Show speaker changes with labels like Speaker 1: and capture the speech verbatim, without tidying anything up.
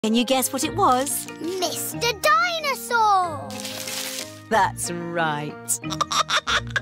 Speaker 1: Can you guess what it was?
Speaker 2: Mister Dinosaur!
Speaker 1: That's right.